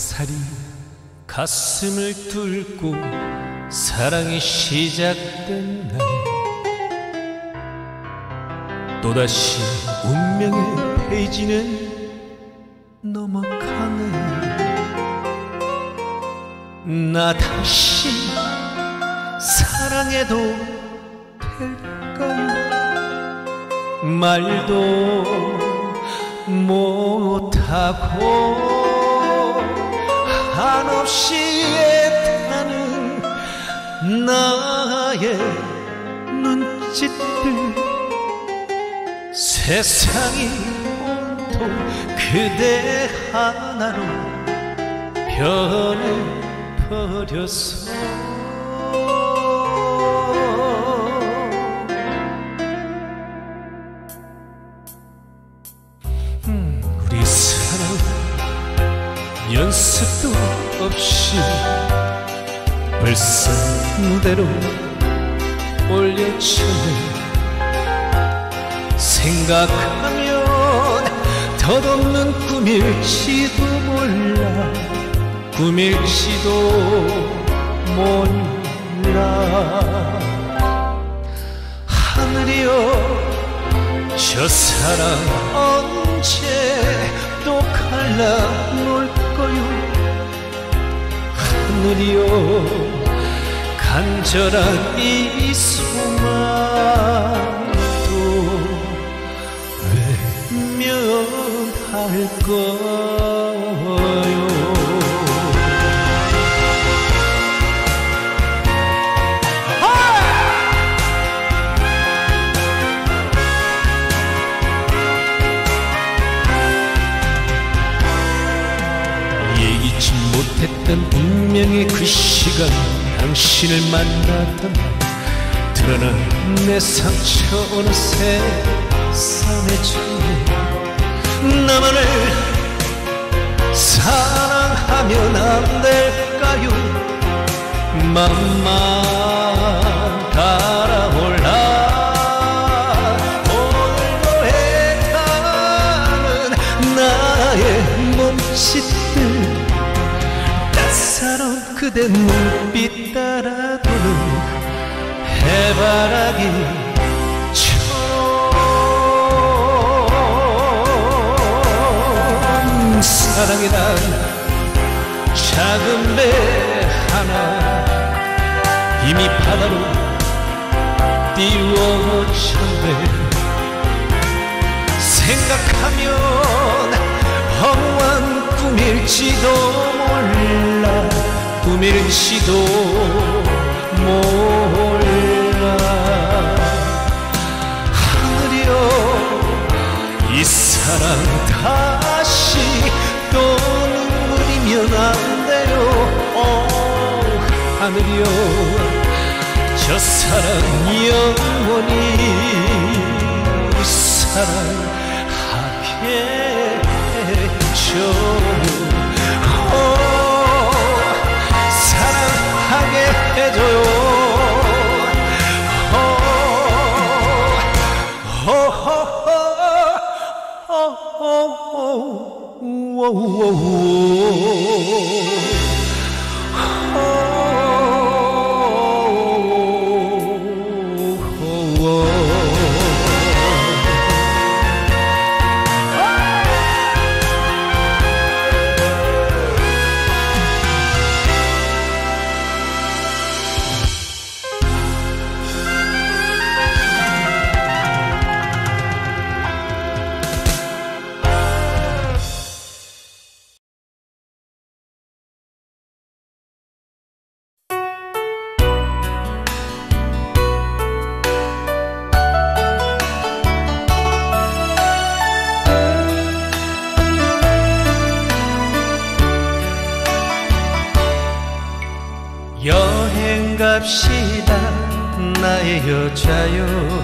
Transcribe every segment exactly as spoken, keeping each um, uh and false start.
살이 가슴을 뚫고 사랑이 시작된 날, 또다시 운명의 페이지는 넘어가네. 나 다시 사랑해도 될까요? 말도 못하고 한없이 애타는 나의 눈짓들, 세상이 온통 그대 하나로 변해버렸어. 음, 우리 사랑 연습도 없이 벌써 무대로 올려쳤네. 생각하면 덧없는 꿈일지도 몰라, 꿈일지도 몰라. 하늘이여, 저 사랑 언제 또 갈라놓을 거요? 하늘이여, 간절한 이 소망도 외면할 거요? 예기치 못했던 운명의 그 시간, 당신을 만났던 날, 드러난 내 상처 어느새 싸매졌네. 나만을 사랑하면 안 될까요? 맘만 달아올라. 오늘도 애타는 나의 몸짓들, 따사로운 그대 눈빛 따라 도는 해바라기처럼 사랑이란 작은 배 하나 이미 바다로 띄워졌네. 생각하면 허무한 꿈일지도 몰라, 꿈일지도 몰라. 하늘이여, 이 사랑 다시 또 눈물이면 안 돼요. 오, 하늘이여, 저 사랑 영원히 사랑하게 해줘요. 오, 사랑하게 해줘요. 여행 갑시다 나의 여자요.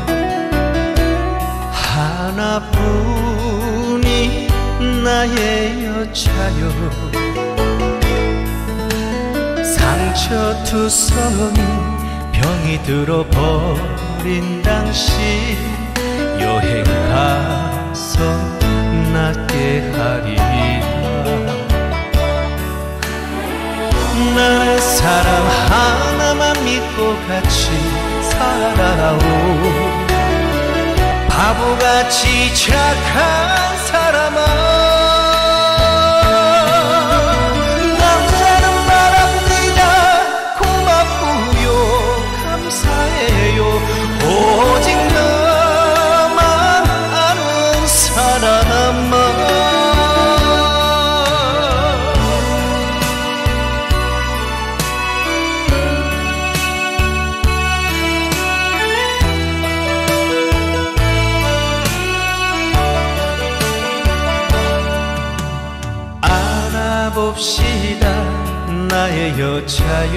하나뿐인 나의 여자요. 상처투성이 병이 들어버린 당신, 여행 가서 낫게 하리라. 같이 살아오. 바보같이 착한 사람아, 남자는 바랍니다. 고맙고요, 감사해요. 오직 나만 아는 사람아. 봅시다. 나의 여자요,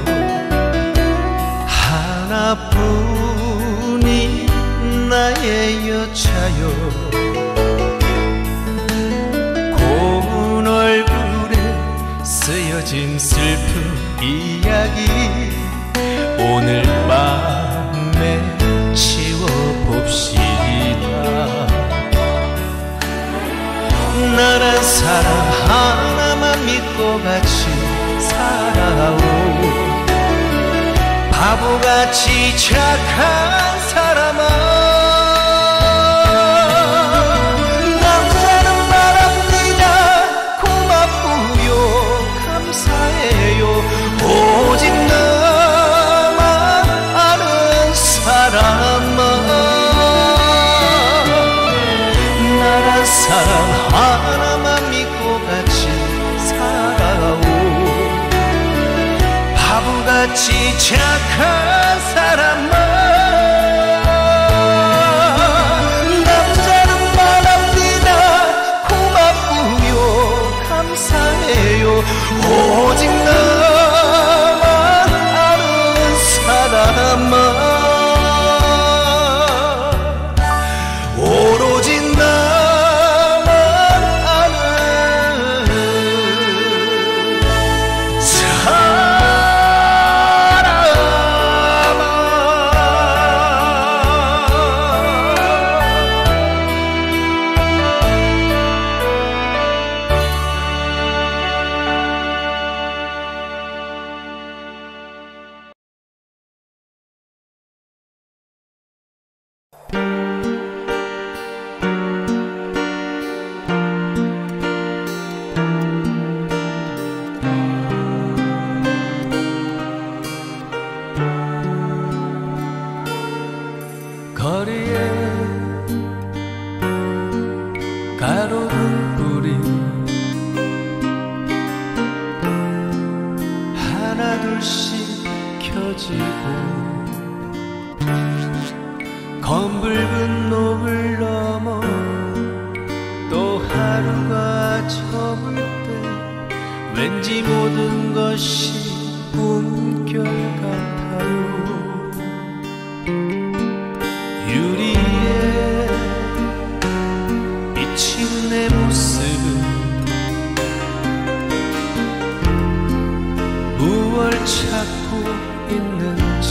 하나뿐인 나의 여자요. 고운 얼굴에 쓰여진 슬픈 이야기 오늘 밤에 지워봅시다. 나란 사람 하나만 믿고 같이 살아오. 바보같이 착한 사람아, 남자는 바랍니다. 고맙고요, 감사해요. 오직 나만 아는 사람아. 나란 사람 하나만 믿고 같이 살아오. 바보같이 착한 사람아, 남자는 바랍니다. 고맙고요, 감사해요. 오직 나만 아는 사람아. 오로지 나만 아는 사람아. 거리에 가로등 불이 하나둘씩 켜지고 검붉은 노을 넘어 또 하루가 저물 때 왠지 모든 것이 꿈결 같아요. 유리에 비친 내 모습은 무얼 찾고 있는지,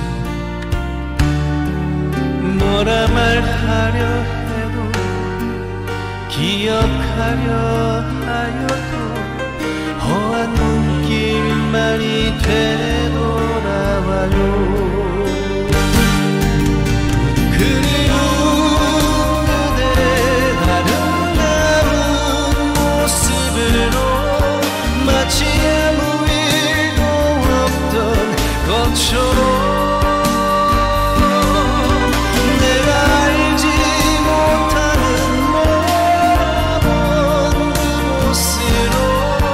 뭐라 말하려 해도 기억하려 하여도 허한 눈길만이 되돌아와요. 그리운 그대의 아름다운 모습으로 마치 아무 일도 없던 것처럼 내가 알지 못하는 멀어본 그곳으로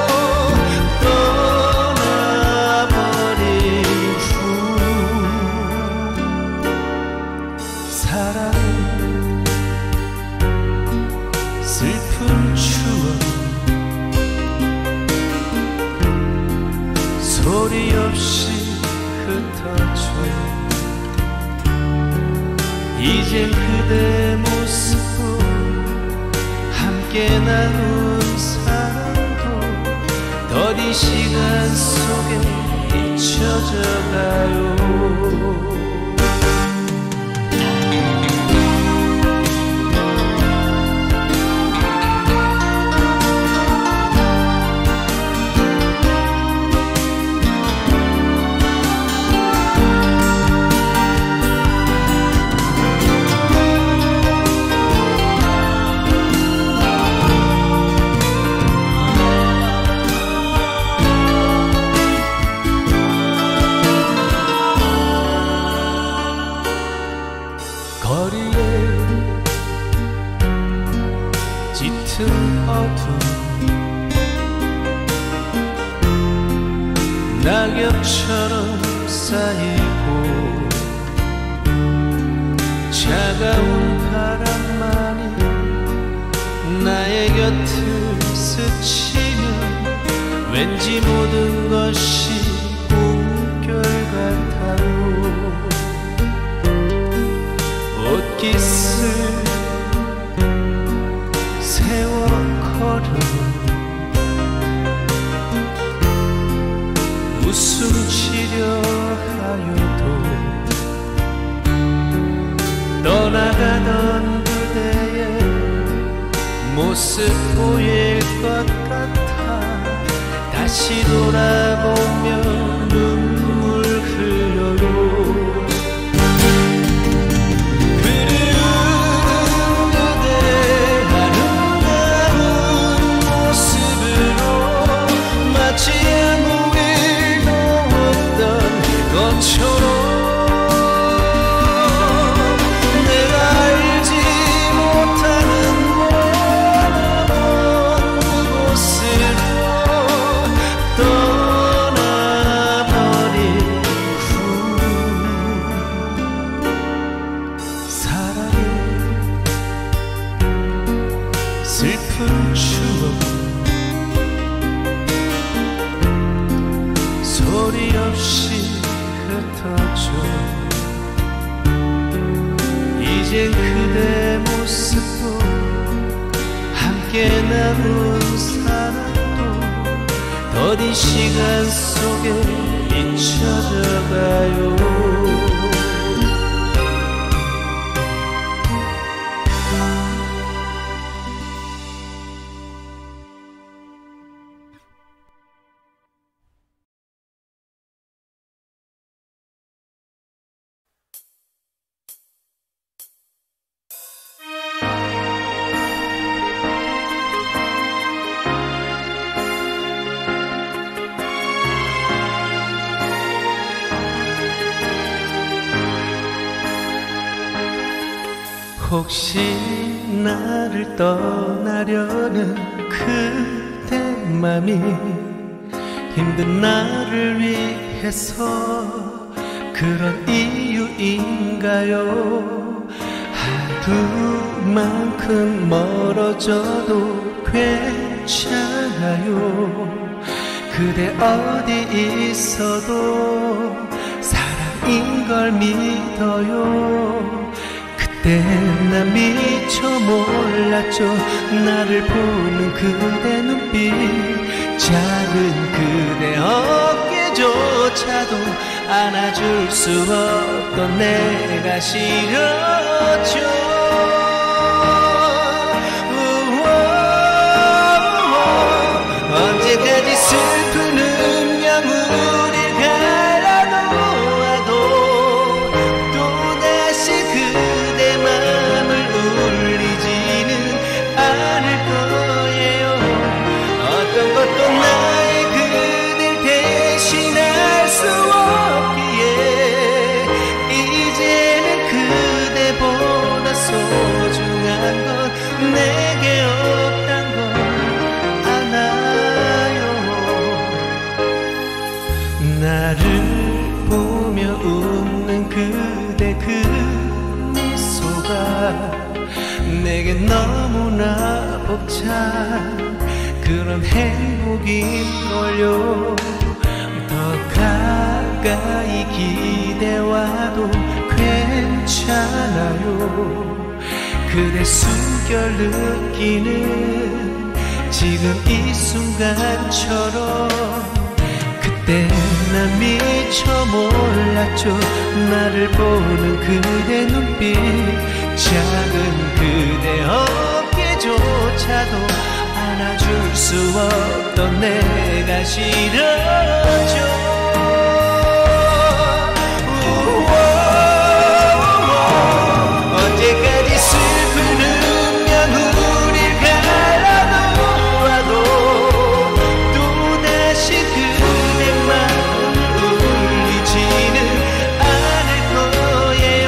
떠나버린 후 사랑은 슬픈 추억 소리 없이 흩어져. 이젠 그대 모습도 함께 나눈 사랑도 더디 시간 속에 잊혀져 가요. 어둠 낙엽처럼 쌓이고 차가운 바람만이 나의 곁을 스치면 왠지 모든 것이 꿈결 같아요. 옷깃을 세워 걸음 웃음 지려 하여도 떠나가던 그대의 모습 보일 것 같아 다시 돌아보며 눈물 흘려요. 그리운 그대 아름다운 모습으로 마치 아무 일도 없던 것처럼 내가 알지 못하는 먼 그곳으로 떠나버린 후 사랑의 슬픈 추억 소리 없이 흩어져 이젠 그대 모습도 함께 남은 사랑도 더딘 시간 속에 잊혀져가요. 혹시 나를 떠나려는 그대 맘이 힘든 나를 위해서 그런 이유인가요? 하루만큼 멀어져도 괜찮아요. 그대 어디 있어도 사랑인 걸 믿어요. 그때 난 미처 몰랐죠. 나를 보는 그대 눈빛 작은 그대 어깨조차도 안아줄 수 없던 내가 싫었죠. 언제까지 슬픈 음량우릴 갈라놓아도 또다시 그대 맘을 울리지는 않을 거예요. 어떤 것도 나의 그댈 대신할 수 없기에 이제는 그대보다 소중한 건 내게 없단 걸 알아요. 나를 보며 웃는 그대 그 미소가 내겐 너무나 벅찬 그런 행복인걸요. 더 가까이 기대와도 괜찮아요. 그대 숨결 느끼는 지금 이 순간처럼 그때 난 미처 몰랐죠. 나를 보는 그대 눈빛 작은 그대 어깨조차도 안아줄 수 없던 내가 싫었죠. 언제까지 슬픈 음량우릴 갈라놓아도 또다시 그대 마음을 울리지는 않을 거예요.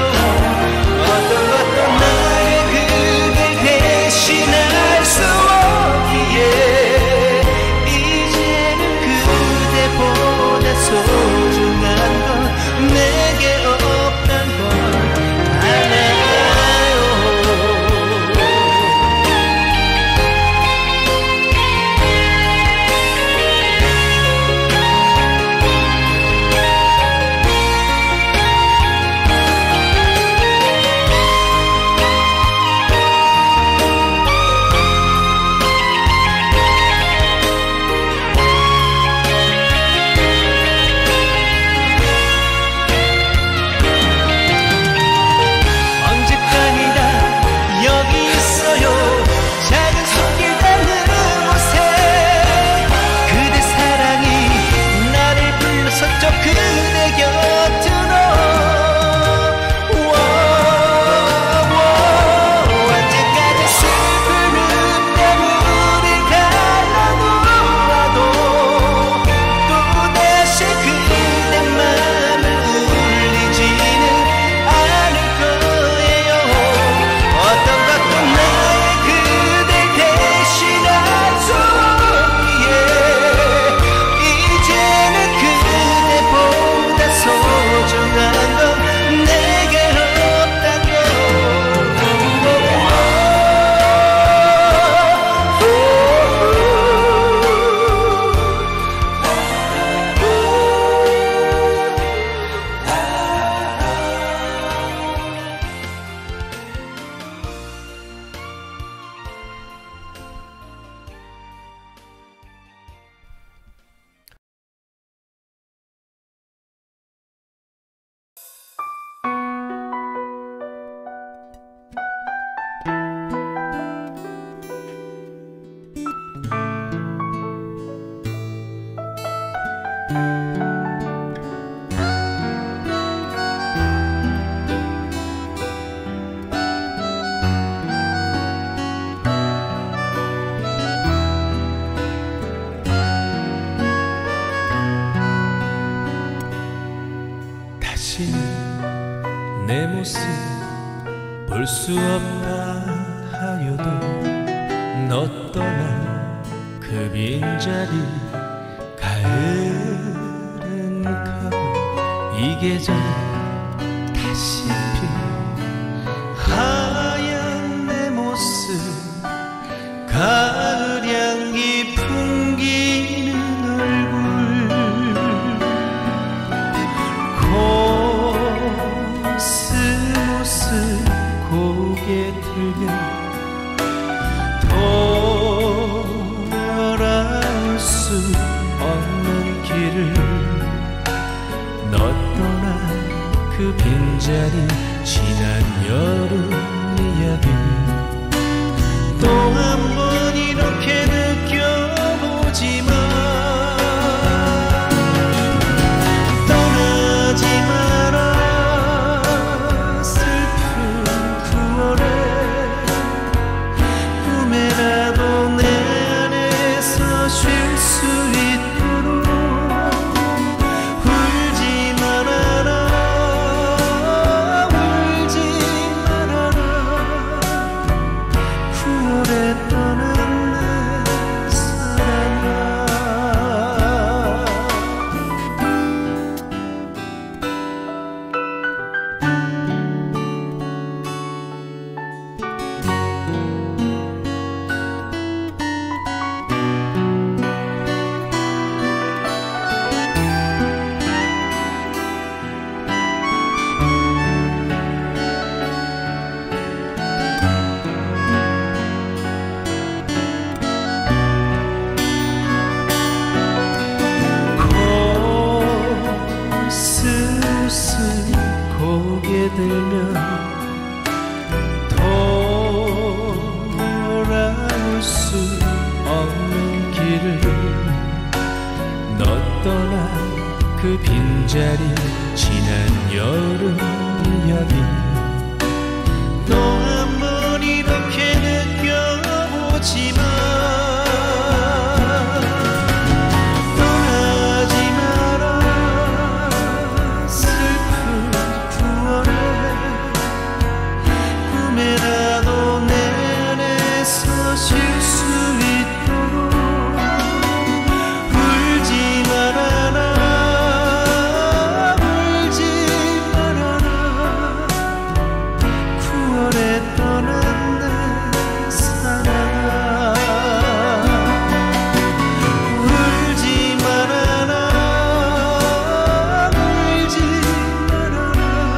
어떤 것도 나의 그댈 대신할 수 없기에 볼 수 없다 하여도 너 떠난 그 빈자리 가을은 가고 이 계절 다시 핀 하얀 내 모습 가을 향기 풍기는 얼굴 코스모스 고개 들면 돌아올 수 없는 길을 너 떠난 그 빈자리 지난 여름 이야기 또 한 번 이렇게 느껴보지만 떠나지 마라 슬픈 구월에 꿈에라도 내 안에서 쉴 수 있도록 울지 말아라 울지 말아라 구월에 떠난 내 사랑아 코스모스 고개 들면 돌아올 수 없는 길을 너 떠난 그 빈자리 지난 여름 이야기 또 한 번 이렇게 느껴보지만 떠나지 마라 슬픈 구월에 꿈에라도 내 안에서 쉴 수 있도록 울지 말아라 울지 말아라 구월에 떠난 내 사랑아 울지 말아라 울지 말아라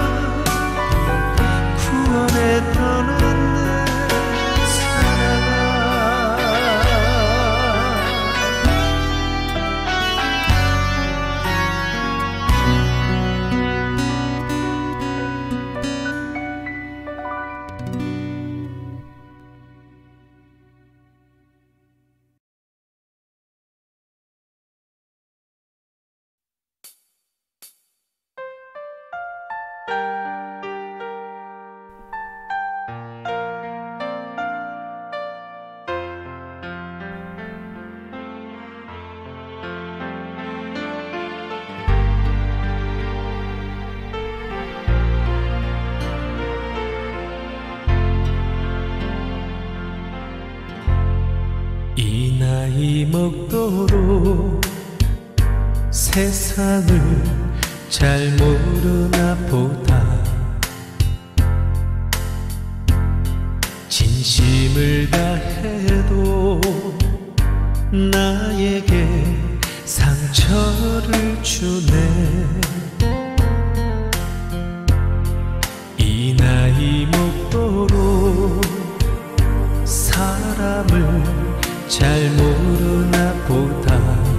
구월에 떠난 내 사랑아 이 나이 먹도록 세상을 잘 모르나 보다 진심을 다해도 나에게 상처를 주네 이 나이 먹도록 사람을 잘 모르나 보다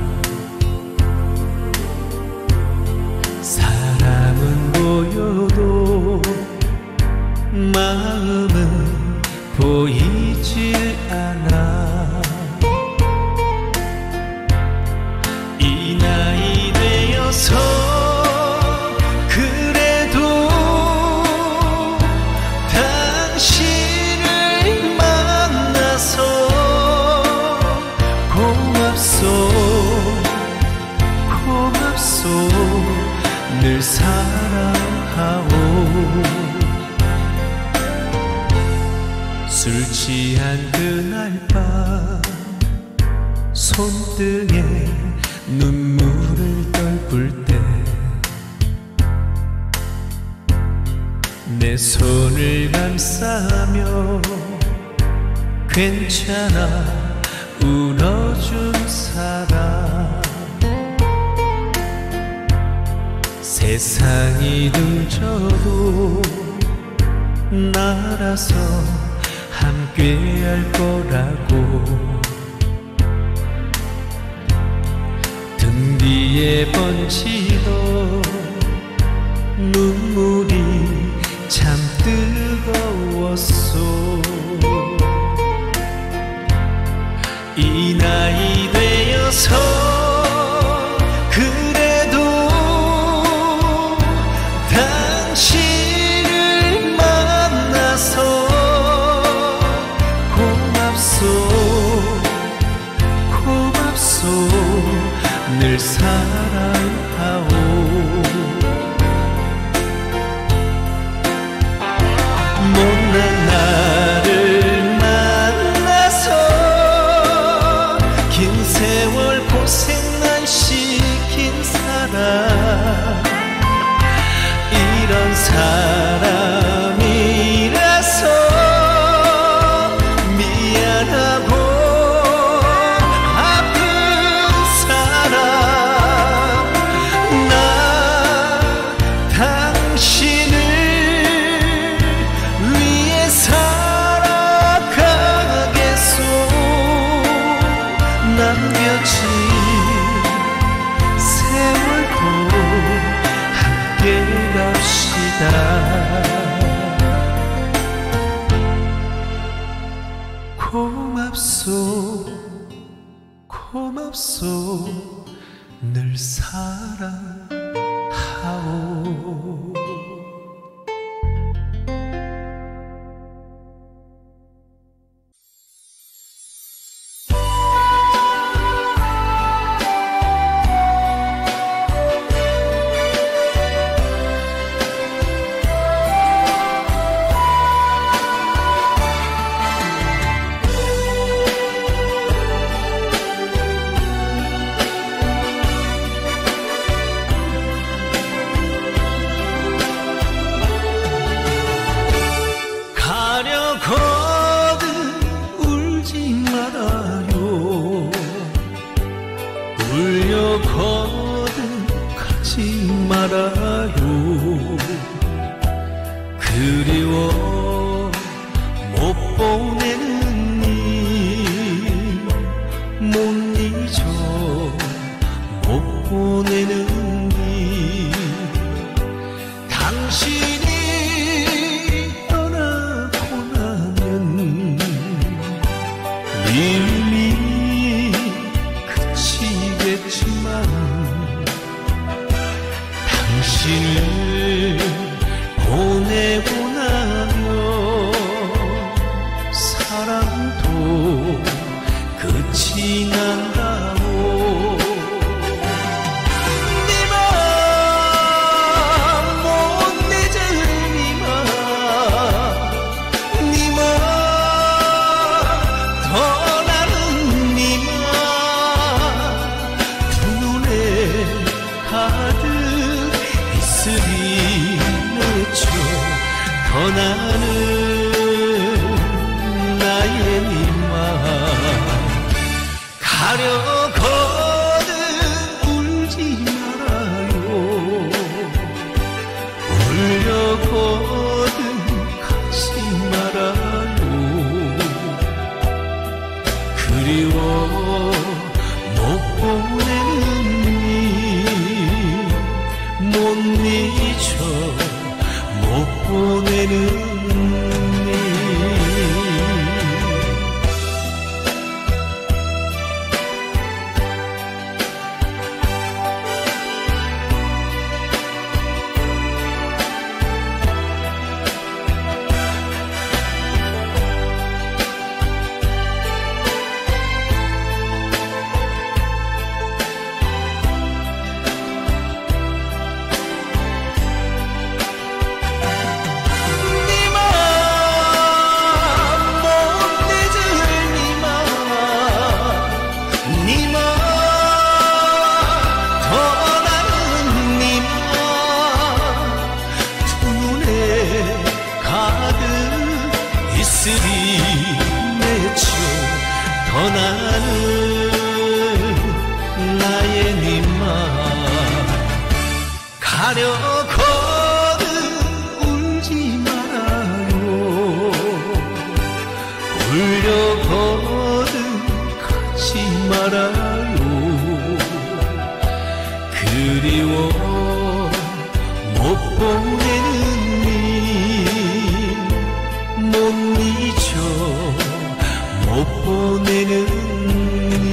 사람은 보여도 마음은 보이질 않아 이 나이 되어서 그래도 당신을 만나서 고맙소 고맙소 늘 사랑하오 술 취한 그날 밤 손등에 눈물을 떨굴 때 내 손을 감싸며 괜찮아 울어준 사람 세상이 등져도 나라서 함께할 거라고 등 뒤에 번지던 눈물이 참 뜨거웠어. 이 나이 되어서 그래도 당신을 만나서 고맙소 고맙소 늘 사랑하오. 못난 나를 만나서 긴 세월 고생만 시킨 사람 이런 사람이라서 미안하고 아픈 사람 나 당신을 위해 살아가겠소. 남겨진 세월도 함께 갑시다. 고맙소 고맙소 늘 사랑하오. 울려거든 가지 말아요. 그리워 못 보내는 니 못 잊어 못 보내는 니 당신이 떠나고 나면 미움이 그치겠지만 당신을 보내고 나면 사랑도 끝이 난다고. 네 맘 못 잊을 네 맘 네 맘 떠나는 네 맘 두 눈에 가득 이슬이 맺혀 떠나는 나의 네 맘 가려거든 울지 말아요. 울려거든 가지 말아요. 그리워 못 보내는 니 못 잊어 못 보내는 니 네 외쳐 떠나는 나의 네맘 가려거든 울지 말아요 울려거든 가지 말아요 그리워 못 보내는 니 못 잊어 못 보내는 니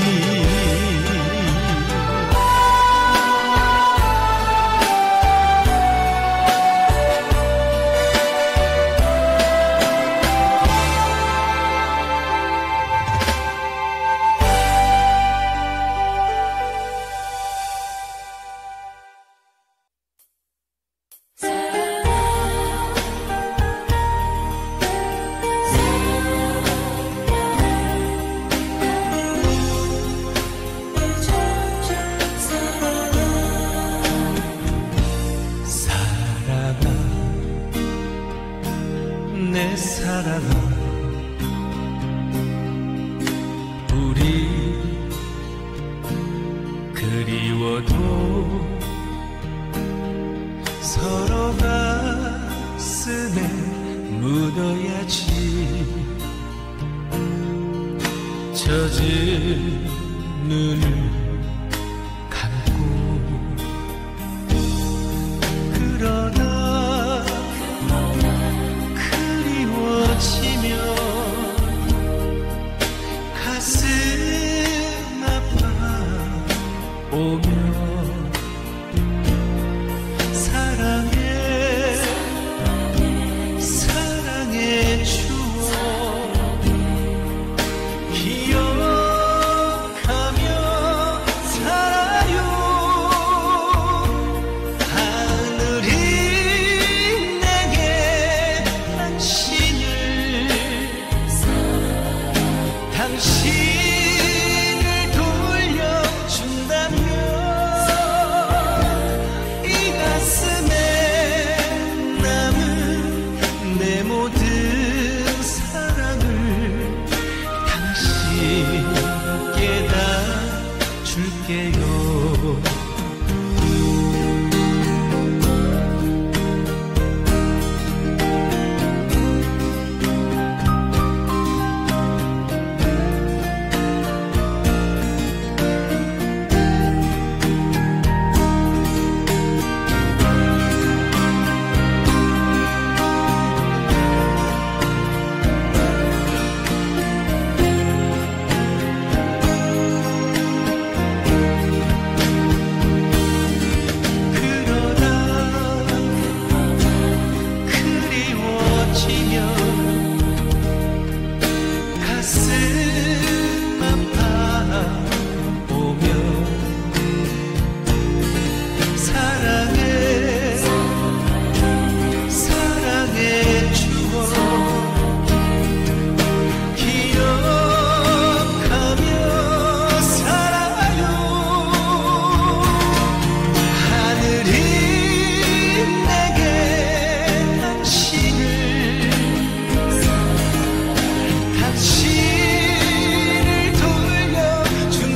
내 사랑아 우리 그리워도 서로 가슴에 묻어야지 젖은 눈을 감고 그러다 그리워지면 가슴 아파 오면 사랑해 사랑의 추억 기억하며 살아요 하늘이 내게 당신을 당신을 돌려준다면 이 가슴에 남은 내 모든 사랑을 당신께 다 줄게요 당신을 돌려준다면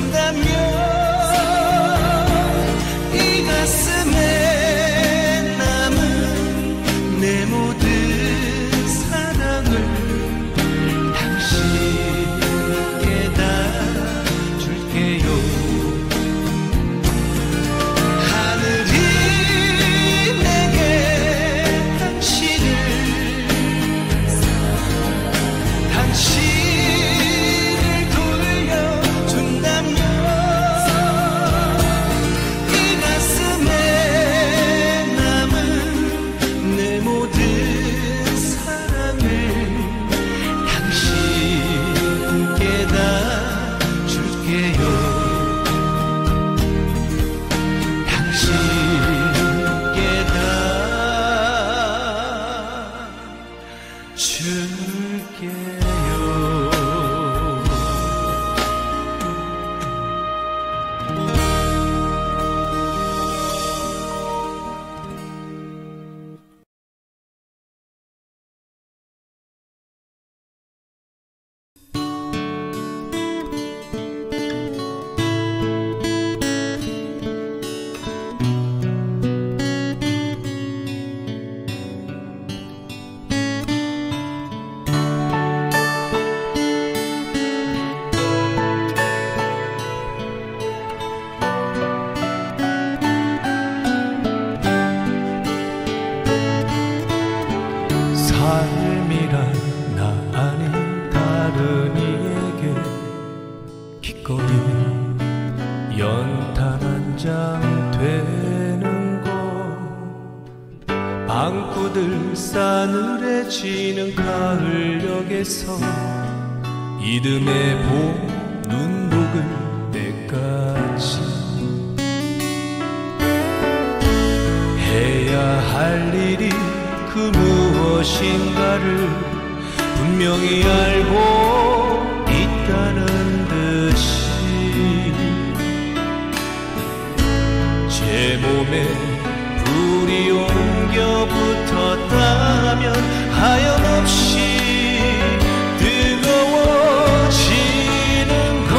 지는 가을역에서 이듬해 봄 눈 녹을 때까지 해야 할 일이 그 무엇인가를 분명히 알고 있다는 듯이 제 몸에 불이 옮겨 붙었다면 하염없이 뜨거워지는 것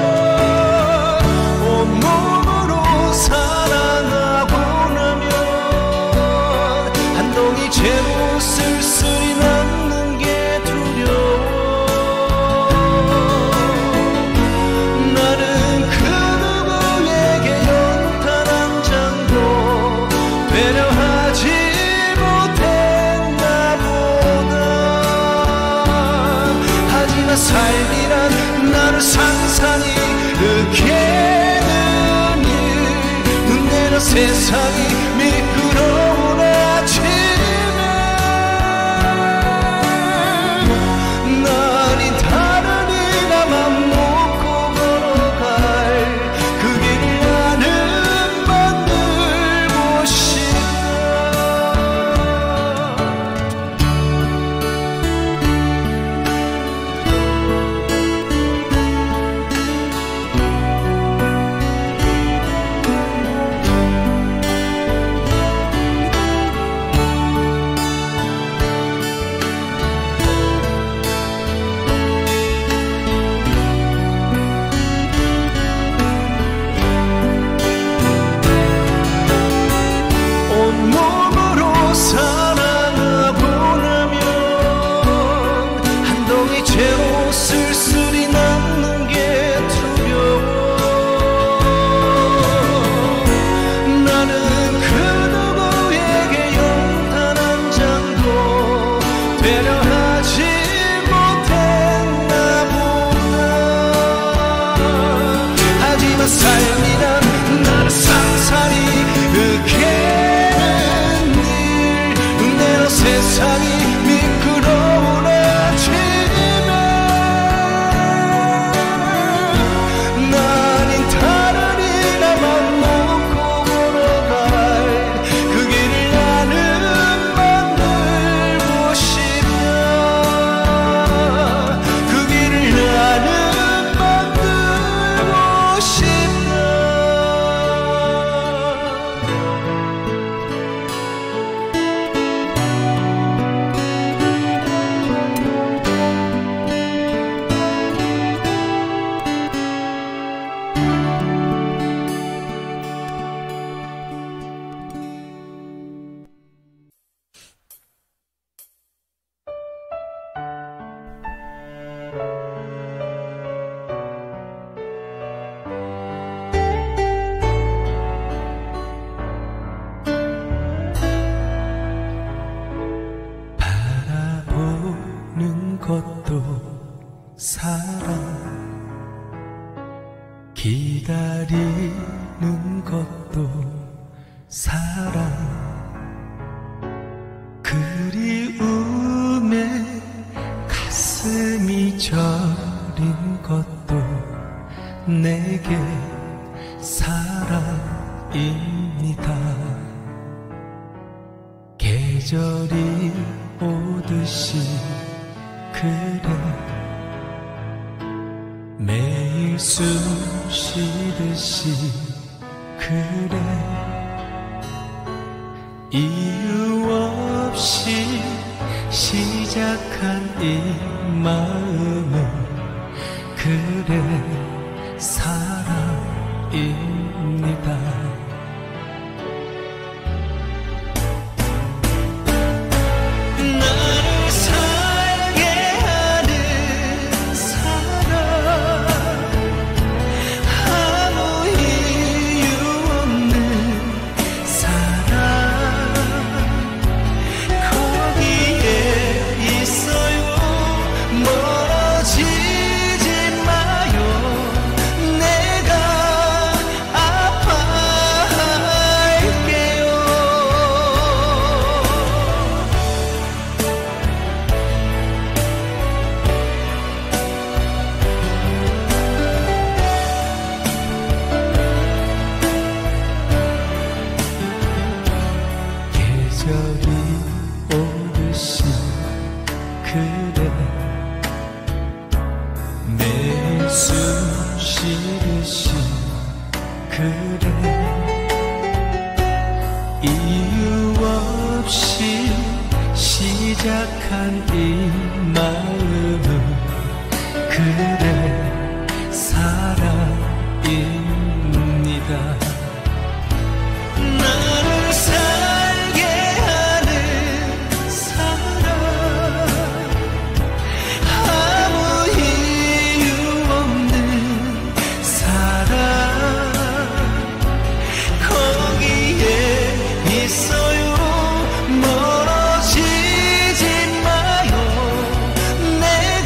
온몸으로 사랑하고 나면 한 동이 채로 쓸쓸히 남는 게 두려워. 나는 그 누구에게 연탄 한 장도 배려하지 못했나 보다. 하지만 삶이란 나를 상상이 으깨는 일 눈 내려 세상이 미끄러운 아침에 나는 다른 이나만 먹고 걸어갈 그 길을 나는 만들고 싶다. 온몸으로 사랑하고 나면 한 동이 채로 쓸쓸히 남는 게 두려워. 나는 그 누구에게 연탄 한 장도 배려하지 못했나 보다. 하지만 삶이란 나를 상상이 으깨는 일 눈 내려 세상이 미끄러운 아침에 나는 다른 이나만 먹고 걸어갈 그 길을 나는 만들고 싶다. 그 길을 나는 만들고 싶다. 바라보는 것도 사랑 기다리는 것도 사랑 그리움에 가슴이 저린 것도 내게 사랑입니다. 계절이 오듯이 그래 매일 숨 쉬듯이 그래 이유 없이 시작한 이 마음은 그래 사랑입니다. 멀어지지 마요. 내가 아파 숨쉬듯이 그래 이유 없이 시작한 이 마음은 그래 사랑입니다. 나를 살게 하는 사랑 아무 이유 없는 사랑 거기에 있어요. 멀어지지 마요. 내가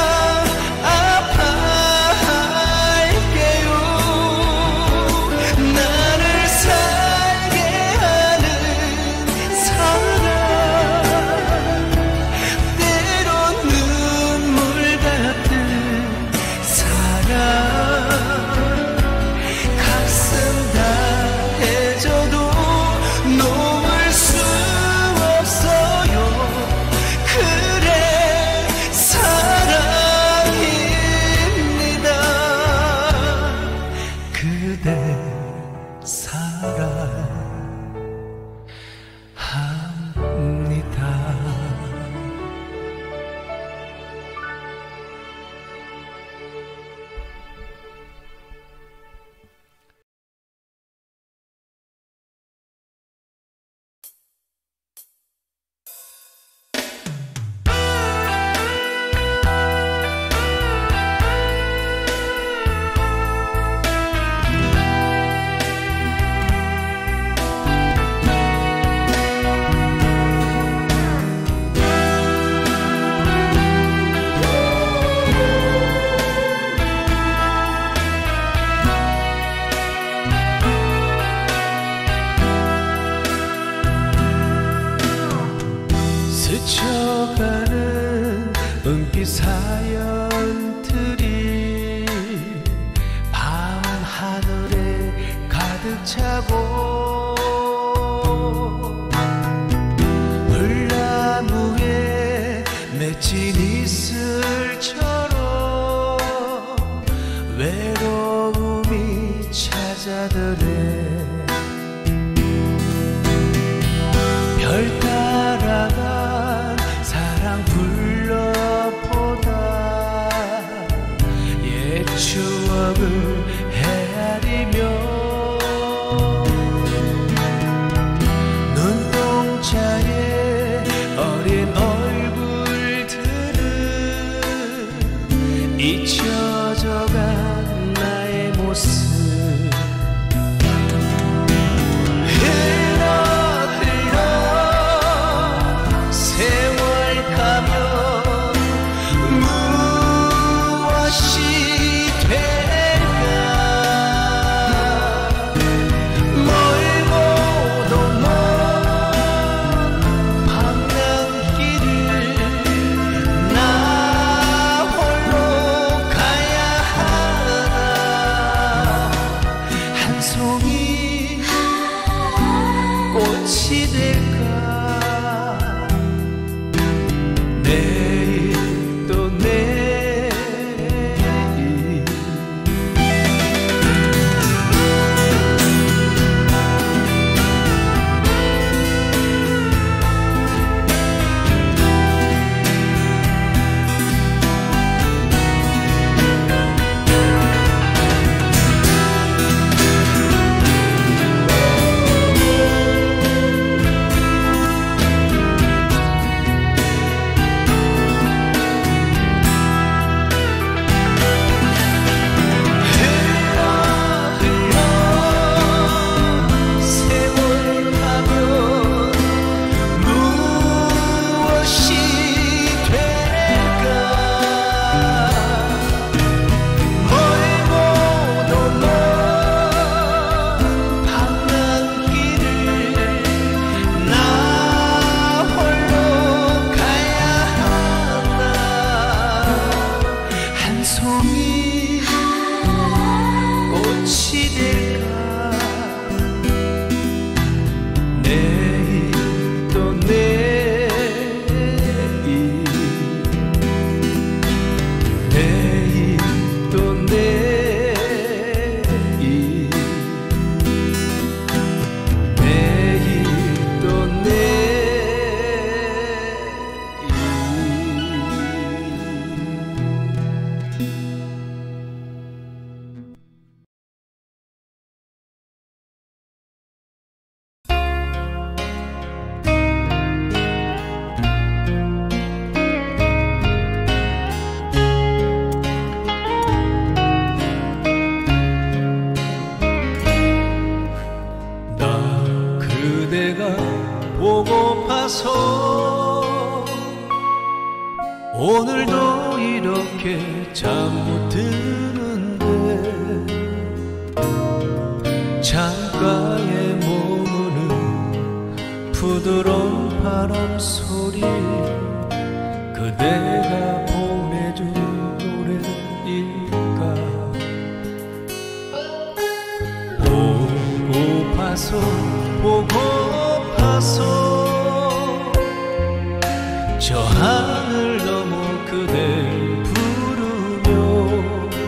아파할게요. 나를 살게 하는 사랑 때론 눈물 같은 사랑 가슴 다해져도 놓을 수 없어요. 그래 사랑입니다. 그대 사랑합니다. 스쳐가는 은빛 사연들이 밤 하늘에 가득 차고 불나무에 맺힌 이슬처럼 외로움이 찾아드네. 별 따라간 사랑 불러보다 옛 추억을 헤아리며 눈동자에 어린 얼굴들은 잊혀져간 나의 모습 꽃이 될까 내일 또 내일 내일 또 내일 밤에 잠 못 드는데 창가에 머무는 부드러운 바람 소리 그대가 보내준 노래일까. 보고파서 보고파서 저 하늘 넘어 그댈 부르며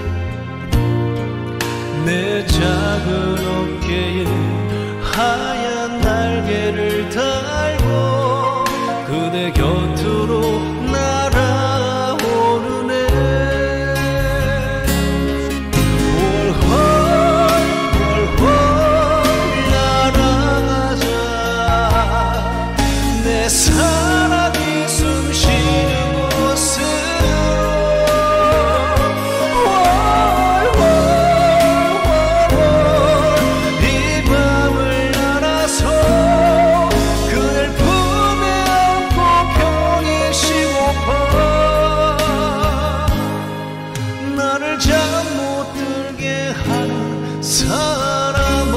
내 작은 어깨에 하얀 날개를 달고 그대 곁으로 날아오르네. 월월 월월 날아가자 내 사랑이 숨쉬는 곳으로. 월월 월월 이 밤을 날아서 그댈 품에 안고 편히 쉬고파. 나를 잠 못 들게 하는 사람아.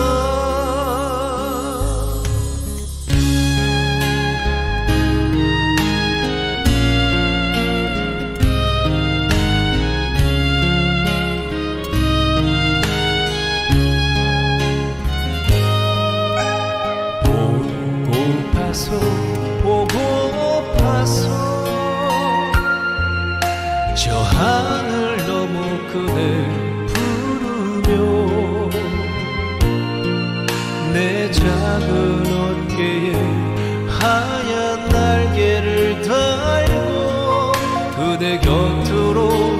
보고파서 보고파서 저 하늘 넘어 그댈 부르며 내 작은 어깨에 하얀 날개를 달고 그대 곁으로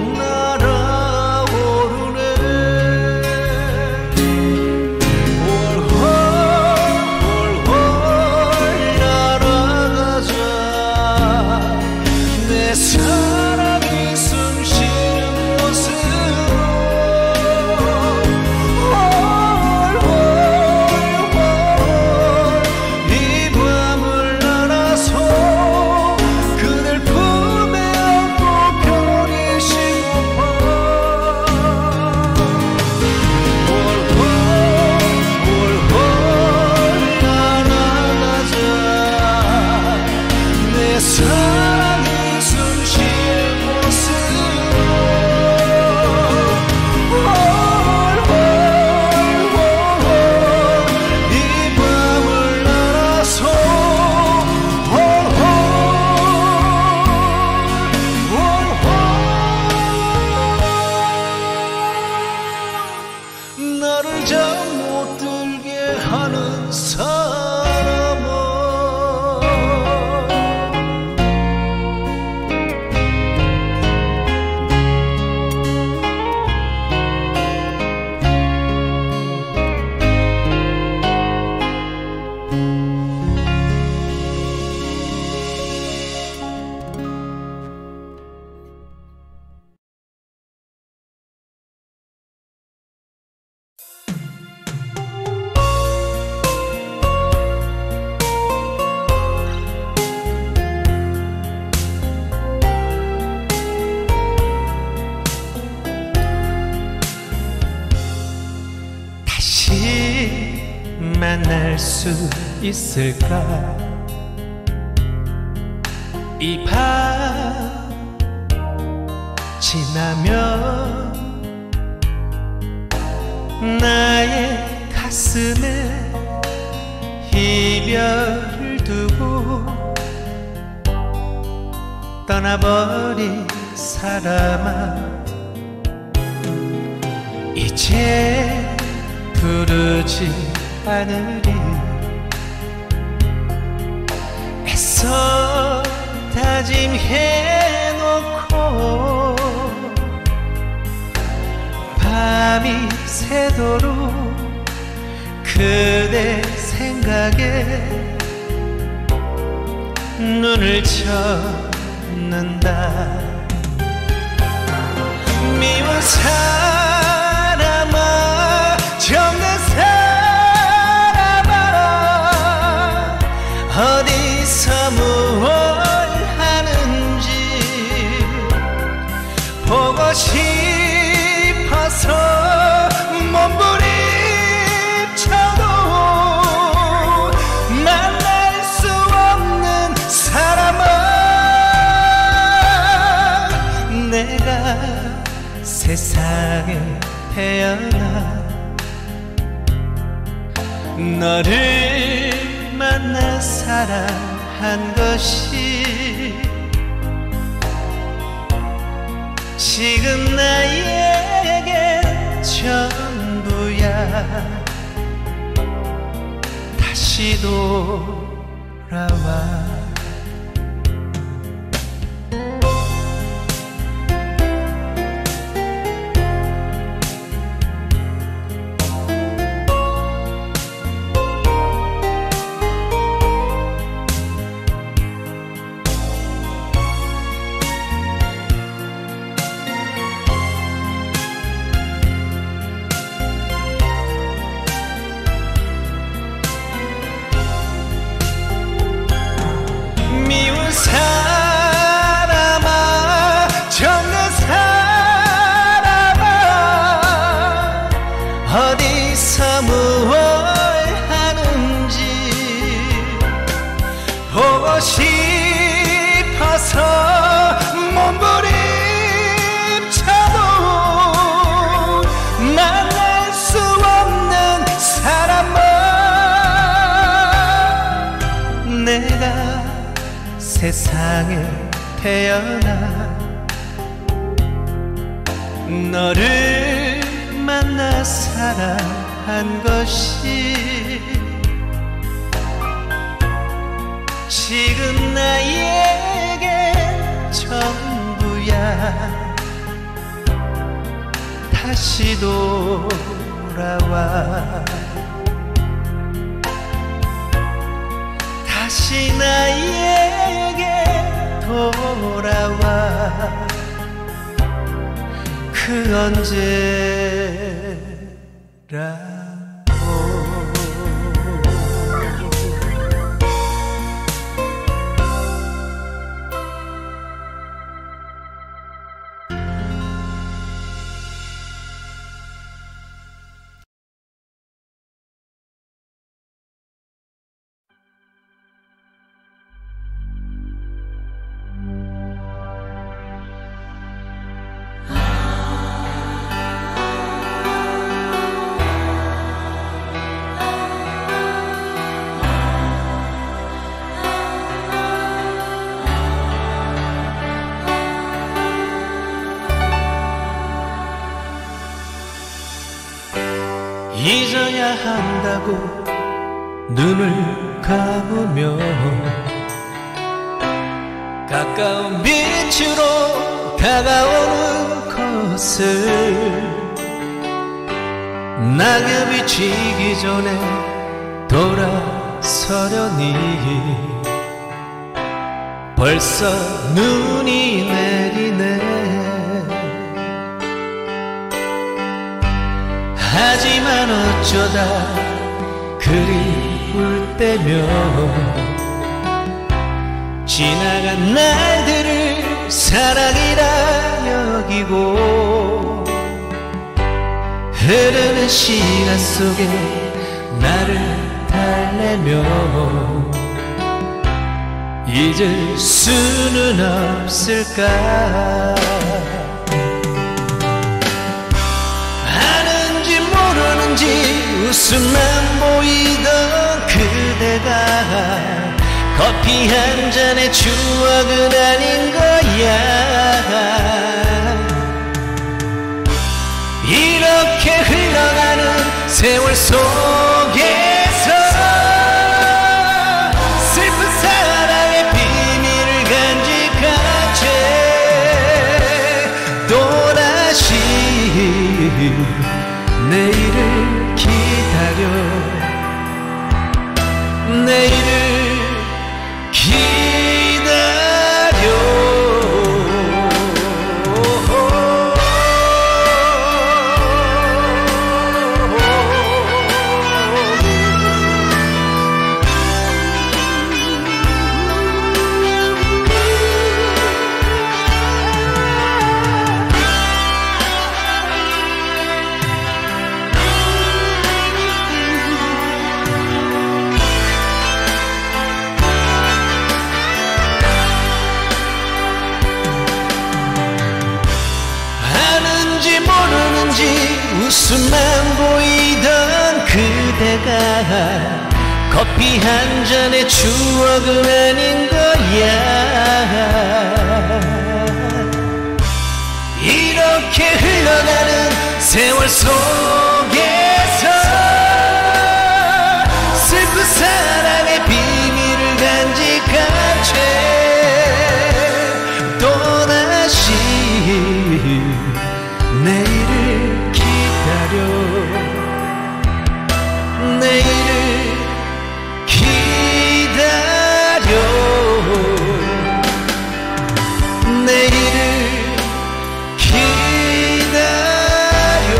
날아오르네. 월월 날아가자 내 사랑이 숨쉬는 곳으로. 월월 월월 이 밤을 날아서 그댈 품에 안고 편히 쉬고파. 월월 월월 날아가자 내 사랑이 숨쉬는 곳으로. 월월 월월 이 밤을 날아서 월월 월월 나를 잠 못 들게 하는 사람아. 다시 만날 수 있을까. 이 밤 지나면 나의 가슴에 이별을 두고 떠나버린 사람아. 이제 부르지 않으리. 애써 다짐해놓고 밤이 새도록 그대 생각에 눈을 쳤는다. 미운 사람아 정든 사람아 어디서 무엇 하는지 보고 보고 싶어서 몸부림쳐도 만날 수 없는 사람아, 내가 세상에 태어나 너를 만나 사랑한 것이 지금 나에겐 전부야. 다시 돌아와. 미운 사람아, 정든 사람아, 어디서 무얼 하는지 보고 싶어서 몸부림쳐도 만날 수 없는 사람아, 내가 세상에 태어나 너를 만나 사랑한 것이 지금 나에게 전부야. 다시 돌아와. 다시 나에게 돌아와. 그 언제라고. 잊어야 한다고 눈을 감으며 가까운 빛으로 다가오는 것을 낙엽이 지기 전에 돌아서려니 벌써 눈이 내리네. 하지만 어쩌다 그리울 때면 지나간 날들을 사랑이라 여기고 흐르는 시간 속에 나를 달래며 잊을 수는 없을까. 웃음만 보이던 그대가 커피 한 잔의 추억은 아닌 거야. 이렇게 흘러가는 세월 속에서 슬픈 사랑의 비밀을 간직한 채 또다시 내일을 기다려. 내일을 기다려. 어쩐지 웃음만 보이던 그대가 커피 한 잔의 추억은 아닌 거야. 이렇게 흘러가는 세월 속에서 슬픈 사랑의 비밀을 간직한 채 또다시 내일을 기다려. 내일을 기다려. 내일을 기다려.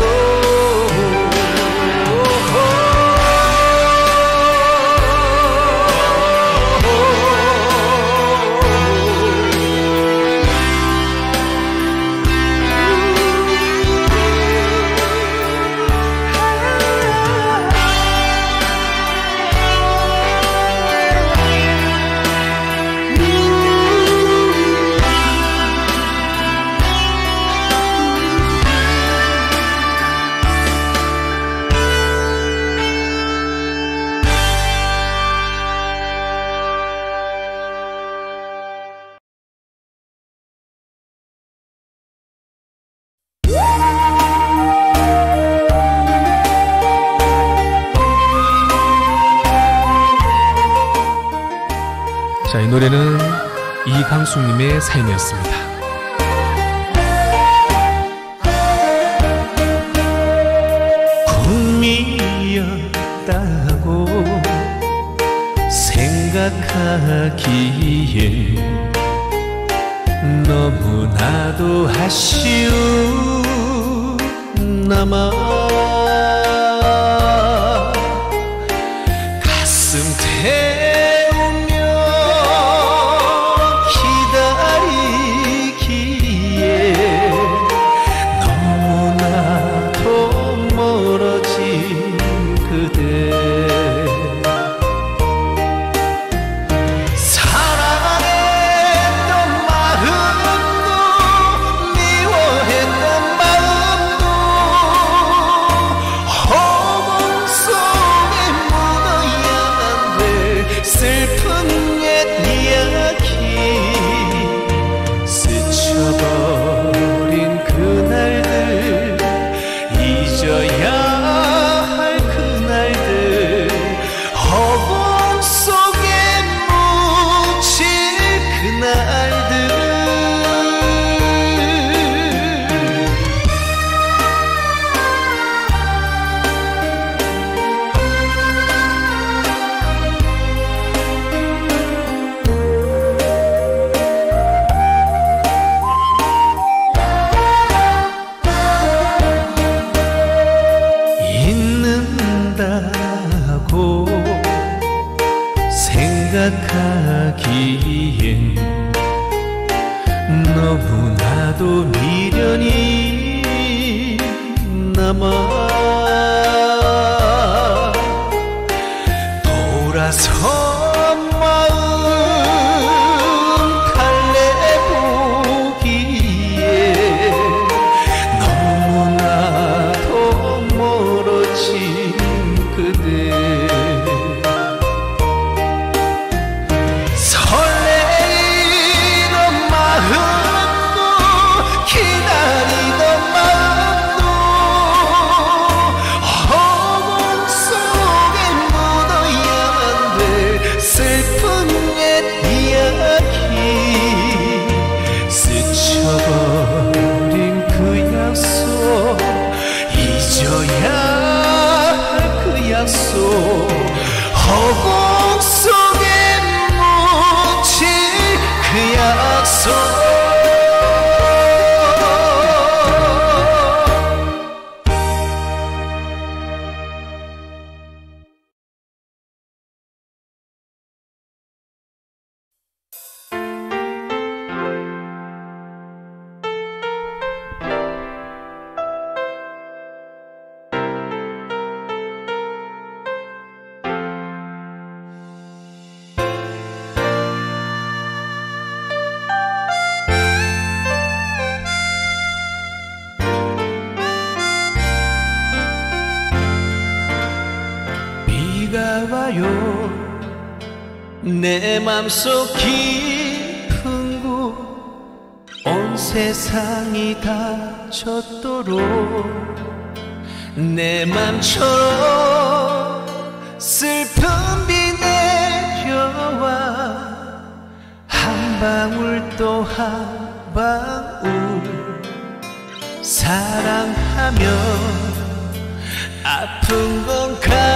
자, 이 노래는 이강숙님의 삶이었습니다. 꿈이었다고 생각하기에 너무나도 아쉬운 남아 가슴 태우며 기다리기에 너무나도 멀어진 그대. 사랑했던 마음도 미워했던 마음도 허공 속에 묻어야만 될 슬픈 옛 이야기. 스쳐버린 그날들 잊어야 할 그날들 허공 속에 묻힌 그날들. 잊는다고 생각하기엔 너무나도 미련이 남아 돌아서 마음 달래보기에 너무나도 멀어진 그대. 설레이던 마음도 기다리던 마음도 허공 속에 묻어야만 될 슬픈 옛 이야기. 스쳐버린 그 약속 잊어야 할 그 약속 허공 속에 묻힌 그 약속. 와요. 내 맘속 깊은 곳 온 세상이 다 젖도록 내 맘처럼 슬픈 비 내려와 한 방울 또 한 방울 사랑하며 아픈 건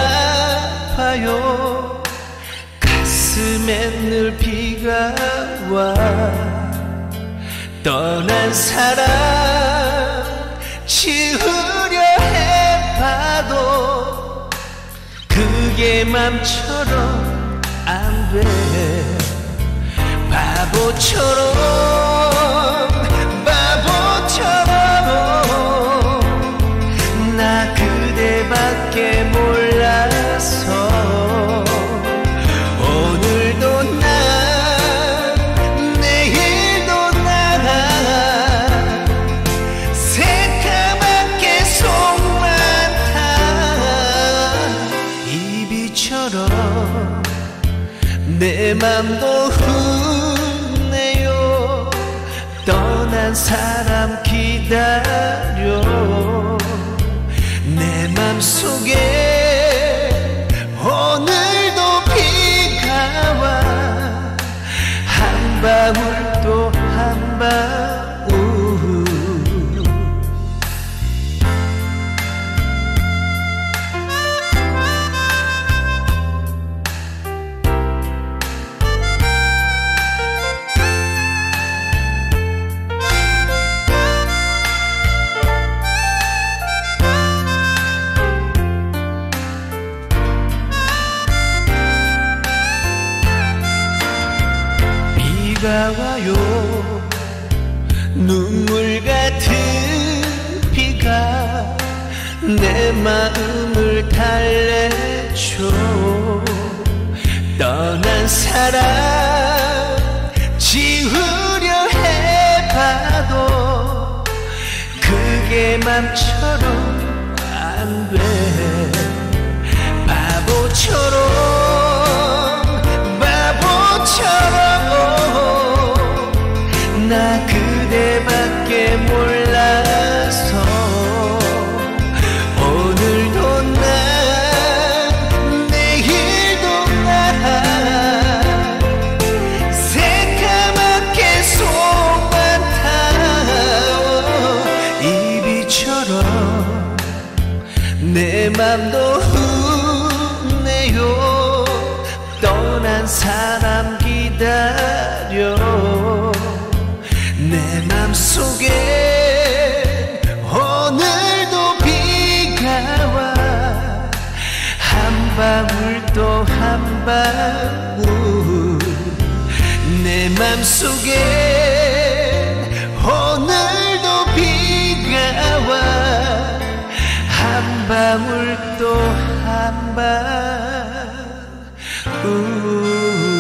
갚아요. 가슴에 늘 비가 와 떠난 사랑 지우려 해봐도 그게 맘처럼 안 돼. 바보처럼 바보처럼 나 그대밖에 몰라서 오늘도 나 내일도 나 새까맣게 속만 타 이비처럼 내 맘도 hun내요. 떠난 사람 기다려 내 맘속에 오늘도 비가 와 한 방울 또 한 방울 비가 와요. 눈물 같은 비가 내 마음을 달래줘. 떠난 사랑 지우려 해봐도 그게 맘처럼 안 돼. 바보처럼 나 그대밖에 몰라서 오늘도 나 내일도 나 새까맣게 속만 타오 이비처럼 내 맘도 hun내요. 떠난 사람 기다려 내 맘속에 오늘도 비가 와 한 방울 또 한 방울 내 맘속에 오늘도 비가 와 한 방울 또 한 방울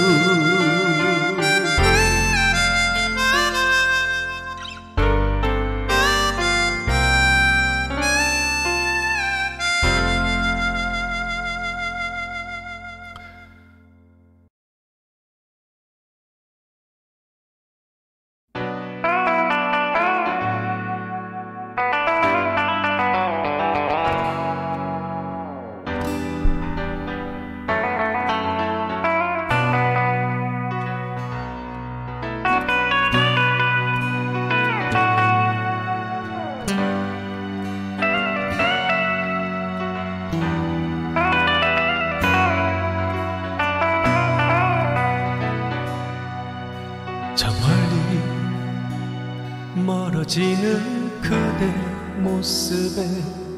멀어지는 그대 모습에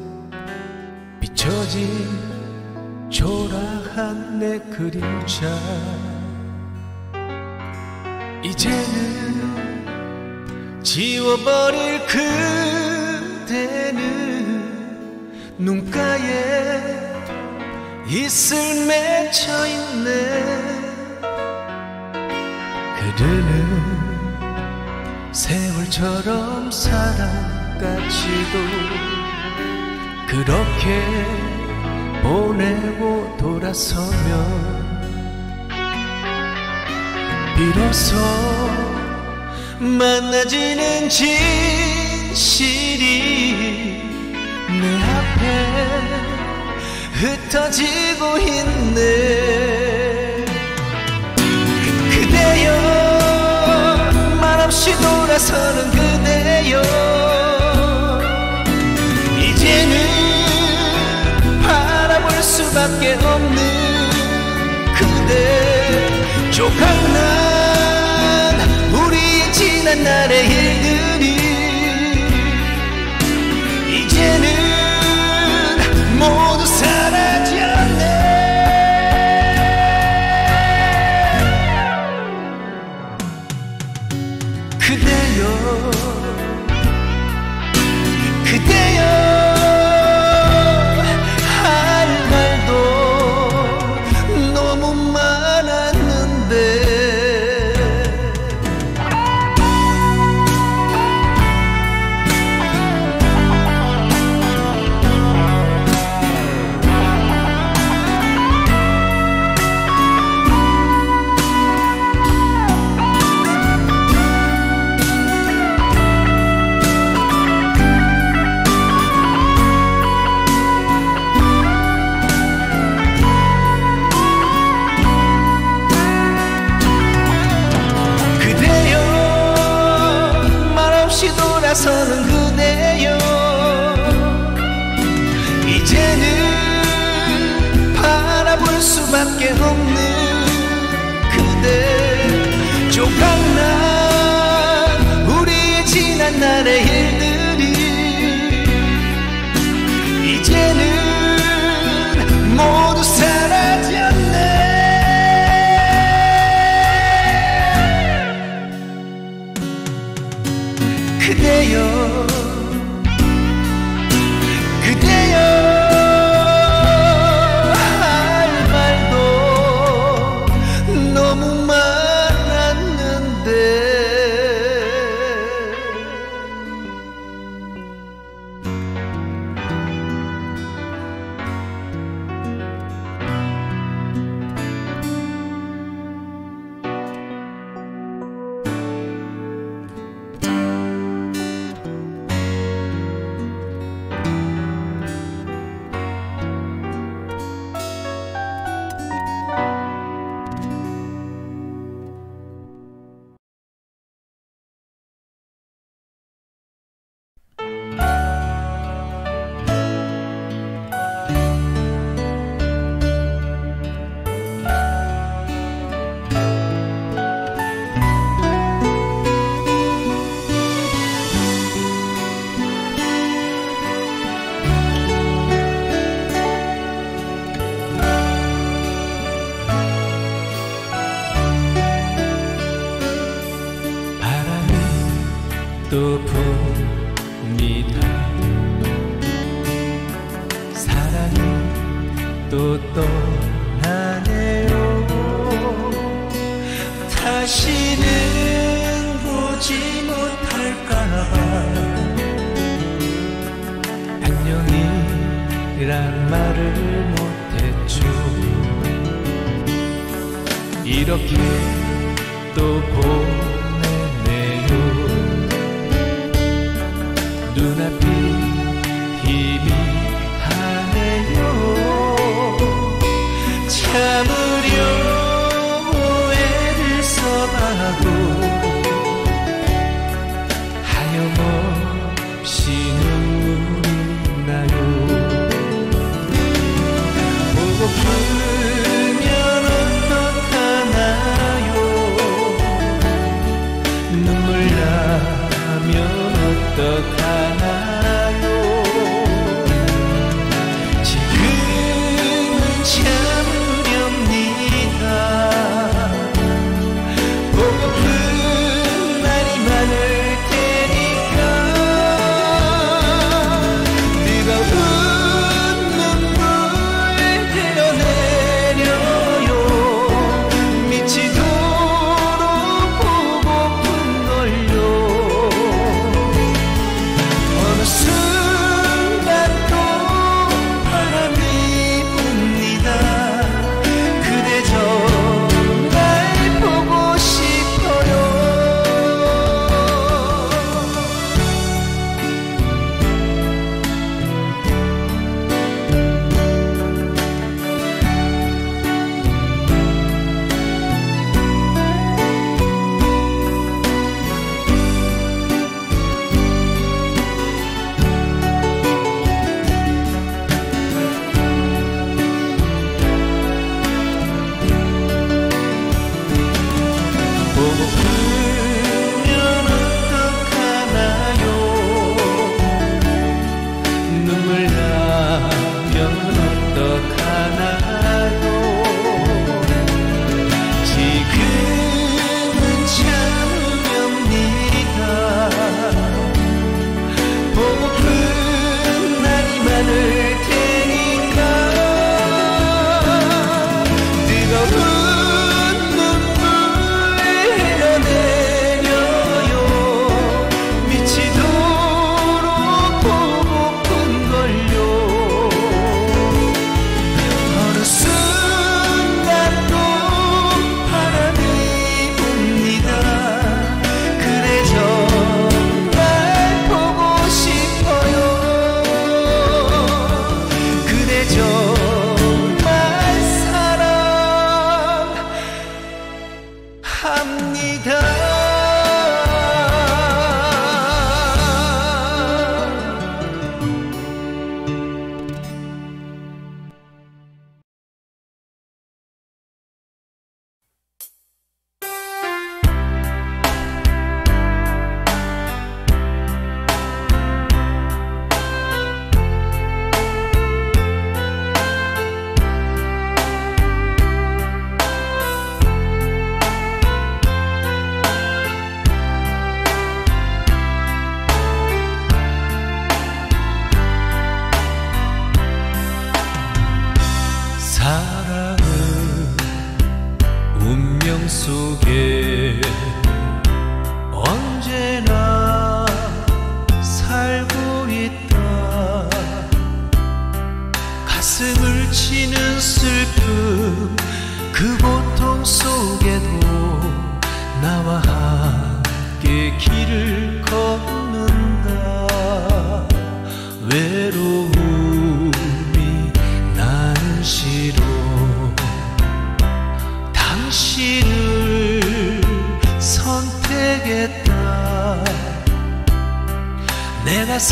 비춰진 초라한 내 그림자 이제는 지워버릴 그대는 눈가에 이슬 맺혀있네. 그대는 세월처럼 살아갔지도 그렇게 보내고 돌아서면 비로소 만나지는 진실이 내 앞에 흩어지고 있네. 그대여 말없이 돌아서는 그대여 이제는 바라볼 수밖에 없는 그대. 조각난 우리 지난 날의 일들이 이제는 모두 사라졌네. 그대여 그대여 할 말도 너무 많았는데. 돌아서는 그대여 이제는 바라볼 수밖에 없는 그대. 조각난 우리의 지난 날의 일들이 이제는 모두 사라졌네. 그대여 그대여 할 말도 너무 많았는데. 또 봅니다. 사랑이 또 떠나네요. 다시는 보지 못할까봐 안녕이란 말을 못했죠. 이렇게 또 보내네요. 눈앞이 희미하네요. 참으려 애를 써봐도 하염없이 눈물이 나요. 보고프면 어떡하나요. 눈물 나면 어떡하나요.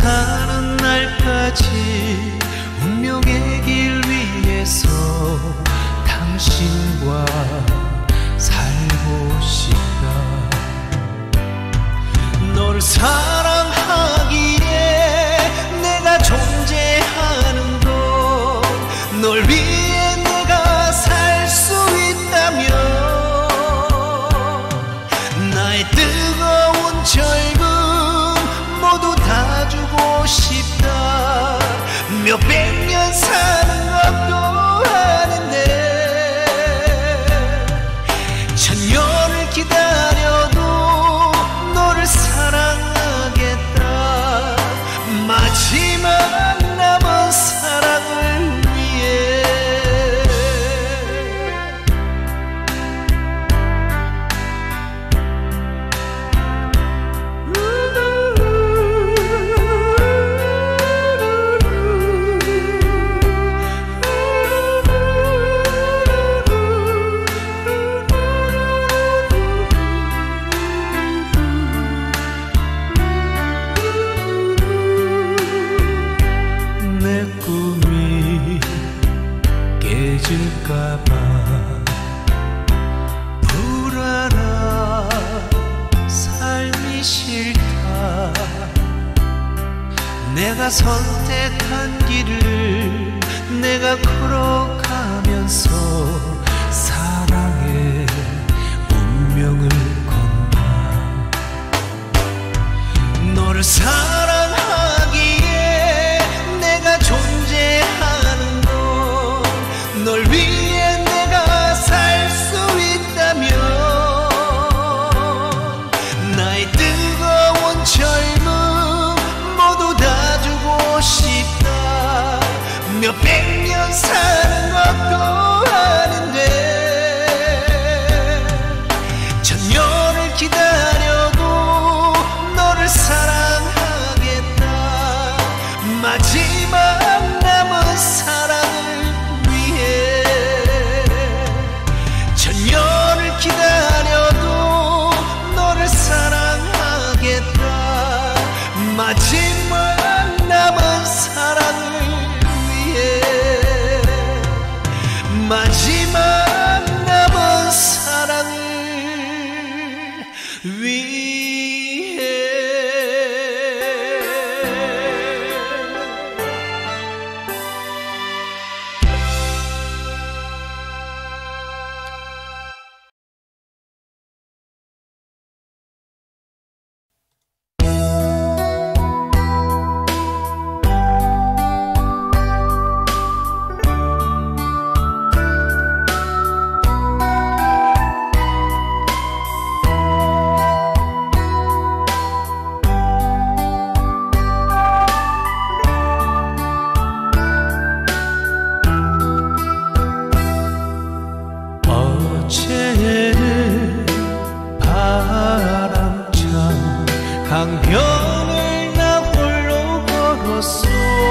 사는 날까지 운명의 길 위에서 당신과 살고 싶다. 너를 사랑하기에 내가 존재하는 것, 널 위해 내가 살 수 있다면 나의 뜨거운 절금 모두 다 주고 싶다. 몇백 년 사는 것도 아닌데 천년을 기다려도 너를 사랑하겠다. 마지막 남은 사랑을 위해. 내 꿈이 깨질까봐 불안한 삶이 싫다. 내가 선택한 길을 내가 걸어가면서 사랑의 운명을 건다. 너를 사랑하기에 내가 존재하는 것, 널 위해 내가 살 수 있다면 나의 뜨거운 젊음 모두 다 주고 싶다. 몇백 년 사는 것도 아닌데 천년을 기다려도 너를 사랑하겠다. 마지막 남은 사랑을 위해. 천년을 기다려도 너를 사랑하겠다. 마지막 남은 사랑을 위해. 마지막 남은 사랑을 위해. 어제는 바람찬 강변을 나 홀로 걸었어.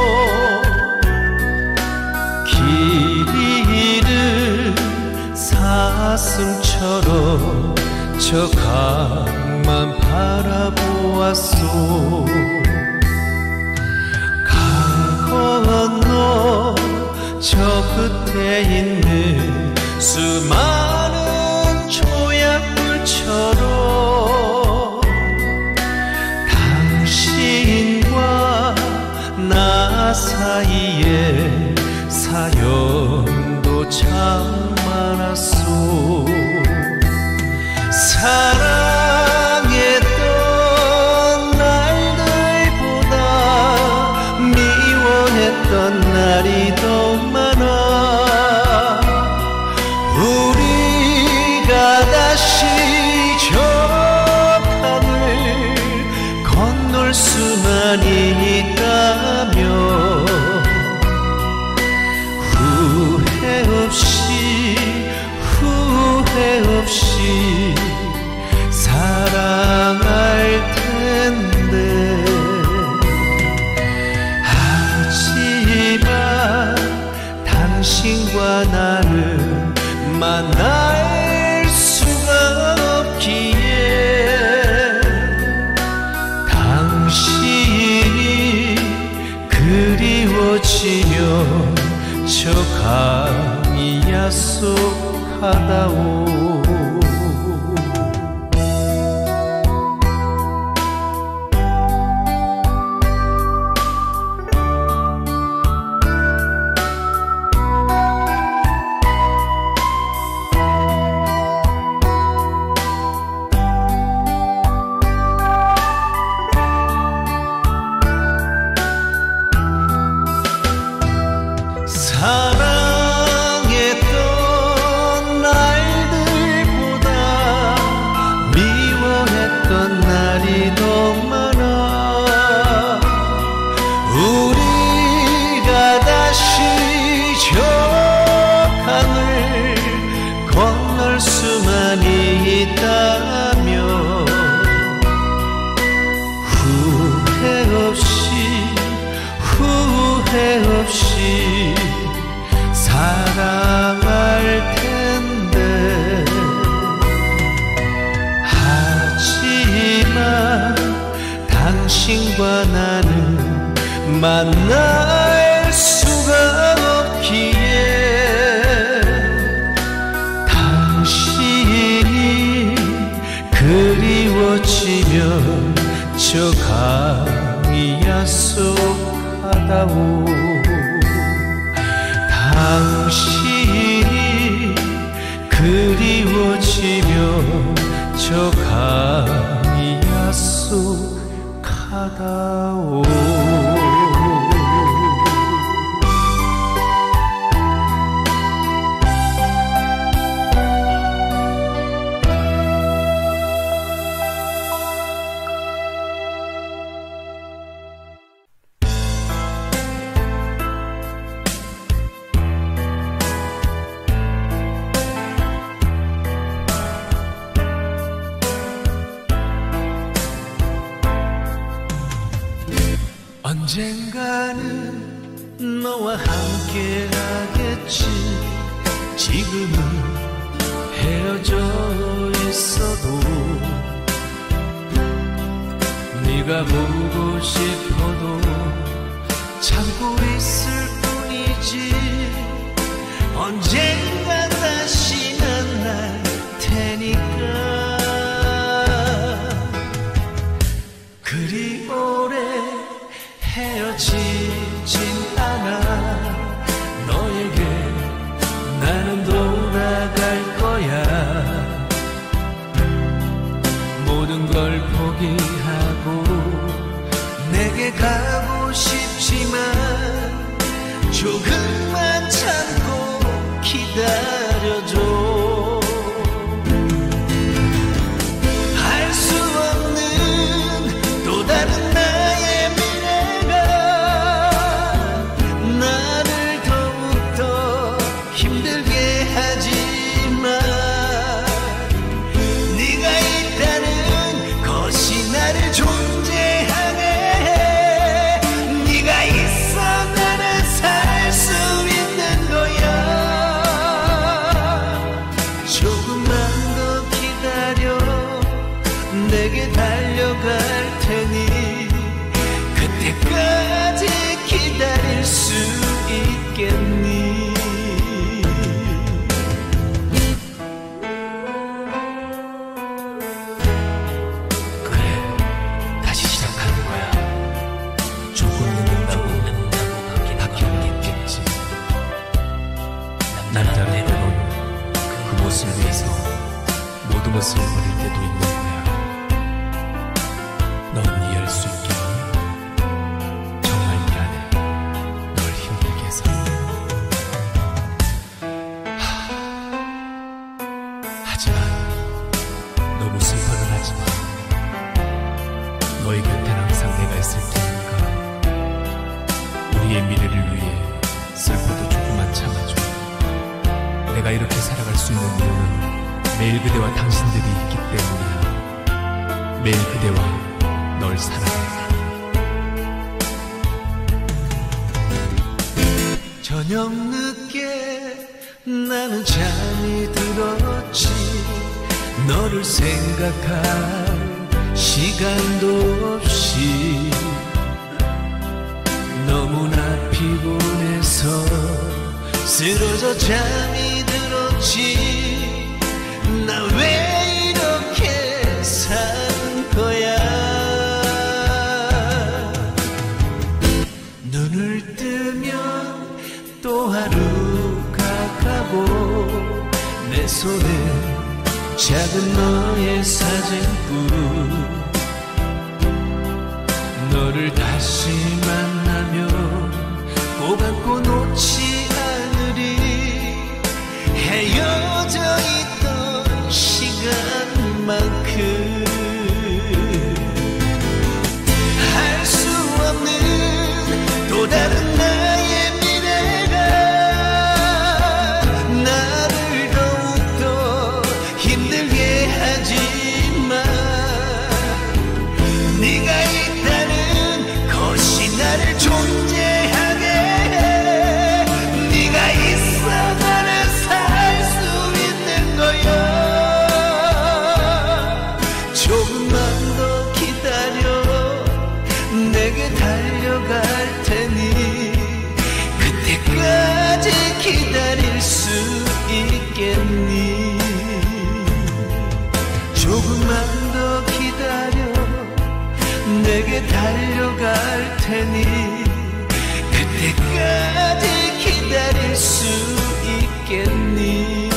길 잃은 사슴처럼 저 강만 바라보았소. 강 건너 저 끝에 있는 수많은 조약불처럼 당신과 나 사이에 사연도 참 많았소. 사랑했던 날들보다 미워했던 날이 더 많아. 우리가 다시 저 강을 건널 수만 있다면 후회 없이 후회 없이 사랑할 텐데. 하지만 당신과 나를 만날 수가 없기에 당신이 그리워지며 저 강이 야속하다오. 사랑했던 날들보다 미워했던 날이 더 많아. 우리가 다시 저 강을 건널 수만 있다면 후회 없이 후회 없이 사랑할 텐데. 하지만 당신과 나는 만날 수가 없기에 당신이 그리워지면 저 강이 야속하다오. 당신이 그리워지며 저 강이 야속하다오. 언젠가는 너와 함께 하겠지. 지금은 헤어져 있어도 네가 보고 싶어도 참고 있을 뿐이지. 언젠가 다시 만날 테니까. 그리 오래 헤어지진 않아. 너에게 나는 돌아갈 거야. 모든 걸 포기하고 내게 가고 싶지만 조금만 참고 기다려줘. 알 수 없는 또 다른 나의 나를 더욱더 힘들게 하지만 네가 있다는 것이 나를 존재하게 해. 네가 있어 나는 살 수 있는 거야. 조금만 더 기다려. 내게 달려갈 테니 그때까지 기다릴 수 있겠니? 그래, 다시 시작하는 거야. 조금 늦는다고 바뀌었겠지. 남자는 때론 그 모습을 위해서 모든 것을 버릴 때도 있는 거야. 넌 이해할 수 있겠니? 하지만 너무 슬퍼는 하지마. 너의 곁엔 항상 내가 있을 테니까 우리의 미래를 위해 슬퍼도 조금만 참아줘. 내가 이렇게 살아갈 수 있는 이유는 매일 그대와 당신들이 있기 때문이야. 매일 그대와 널 사랑해. 저녁 늦게 나는 잠이 들었지. 너를 생각할 시간도 없이 너무나 쓰러져 잠이 들었지. 나 왜 이렇게 사는 거야. 눈을 뜨면 또 하루가 가고 내 손에 작은 너의 사진뿐. 너를 다시 만나면 꼭 안고 놓지 않으리. 헤어져 있던 시간만큼 할 수 없는 또 다른 나의 미래가 나를 더욱더 힘들게 하지만 네가 있다는 것이 나를 존재하게 해. 네가 있어 나는 살 수 있는 거야. 조금만 더 기다려 내게 달려갈 테니 그때까지 기다릴 수 있겠니. 조금만 더 기다려 내게 달려갈 테니 그때까지 기다릴 수 있겠니.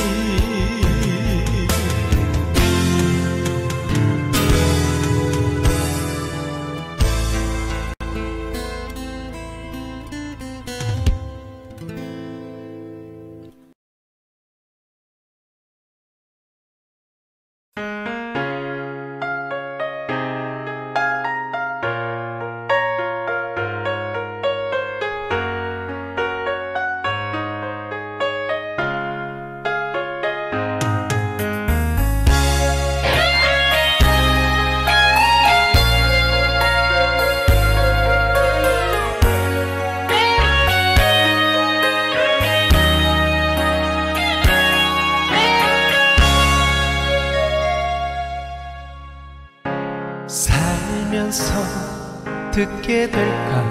살면서 듣게 될까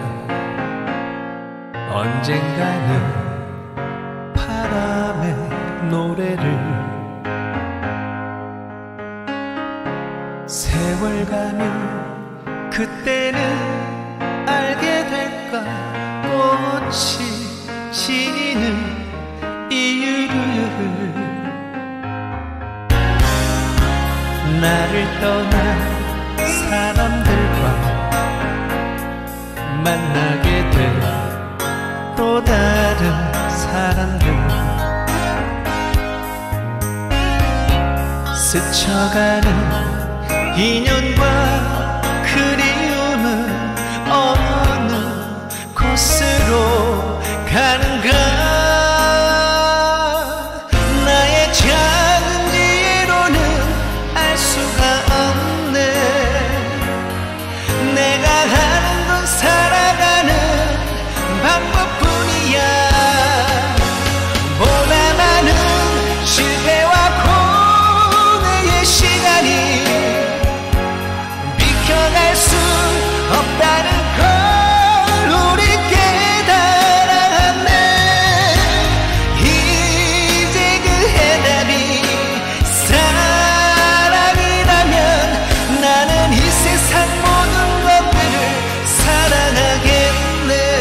언젠가는 바람의 노래를. 세월 가면 그때는 알게 될까 꽃이 지는 이유를. 나를 떠난 사람들과 만나게 돼 또 다른 사람들. 스쳐가는 인연과 그리움은 어느 곳으로 가는가. 나의 작은 지혜로는 알 수가 없네. 내가 하는 건 살아가는 방법뿐이야. 보다 많은 실패와 고뇌의 시간이 비켜갈 수 없다는 걸 우리 깨달았네. 이제 그 해답이 사랑이라면 나는 이 세상 모든 것들을 사랑하겠네.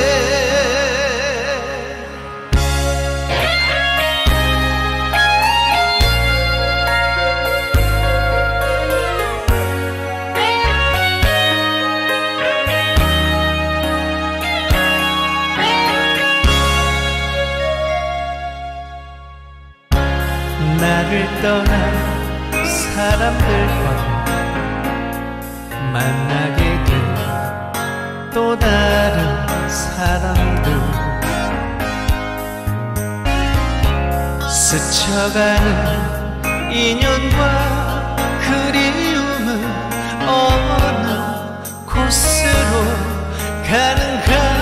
나를 떠난 사람들과 만나게 된 또 다른 사람들. 스쳐가는 인연과 그리움은 어느 곳으로 가는가.